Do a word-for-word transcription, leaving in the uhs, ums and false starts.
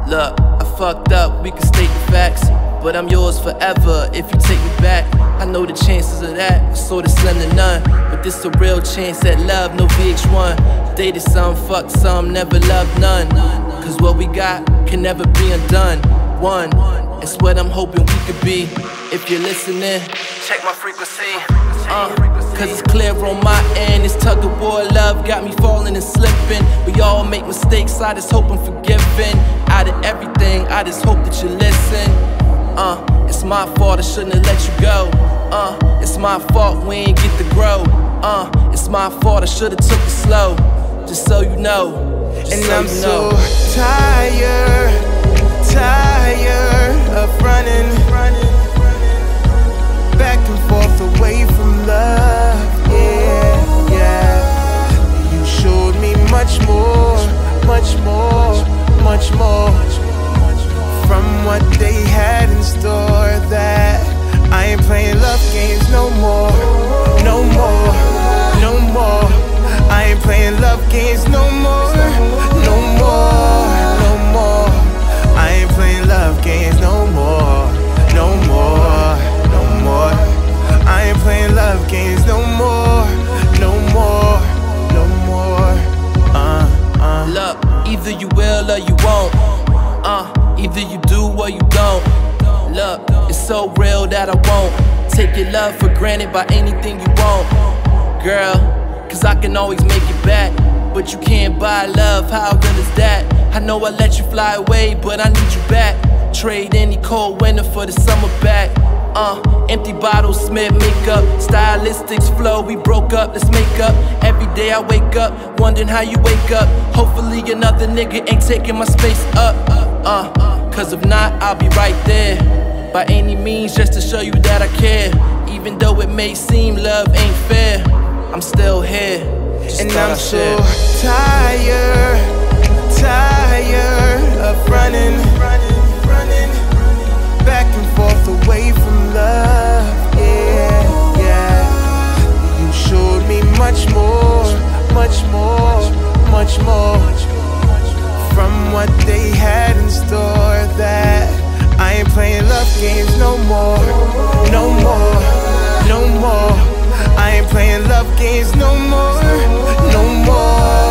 Look, I fucked up, we can state the facts, but I'm yours forever if you take me back. I know the chances of that are sort of slim to none, but this a real chance at love, no V H one. Dated some, fucked some, never loved none, cause what we got can never be undone. One, it's what I'm hoping we could be. If you're listening, check my frequency. Uh, Cause it's clear on my end, this tug of war love got me falling and slipping. We all make mistakes, I just hope I'm forgiven. Out of everything, I just hope that you listen. Uh, it's my fault, I shouldn't have let you go. Uh, it's my fault, we ain't get to grow. Uh, it's my fault, I should've took it slow. Just so you know, just and so I'm you know. so tired, tired of running, running, running back and forth away from love. Yeah, yeah. You showed me much more, much more, much more from what they had in store. That I ain't playing love games no more, no more, no more. I ain't playing love games no more, no more, no more. I ain't playing love games no more, no more, no more. I ain't playing love games no more, no more, no more. Uh, uh. Look, either you will or you won't. Uh, either you do or you don't. Look, it's so real that I won't take your love for granted by anything you want, girl. Cause I can always make it back, but you can't buy love, how good is that? I know I let you fly away, but I need you back. Trade any cold winter for the summer back. Uh, empty bottles, Smith makeup, stylistics flow, we broke up, let's make up. Every day I wake up, wondering how you wake up. Hopefully another nigga ain't taking my space up. Uh, cause if not, I'll be right there. By any means, just to show you that I care. Even though it may seem love ain't fair, I'm still here. Just and I'm so tired, tired of running, running, running back and forth away from love. Yeah, yeah. You showed me much more, much more, much more from what they had in store. That I ain't playing love games no more, no more, no more. I ain't playing love games no more, no more.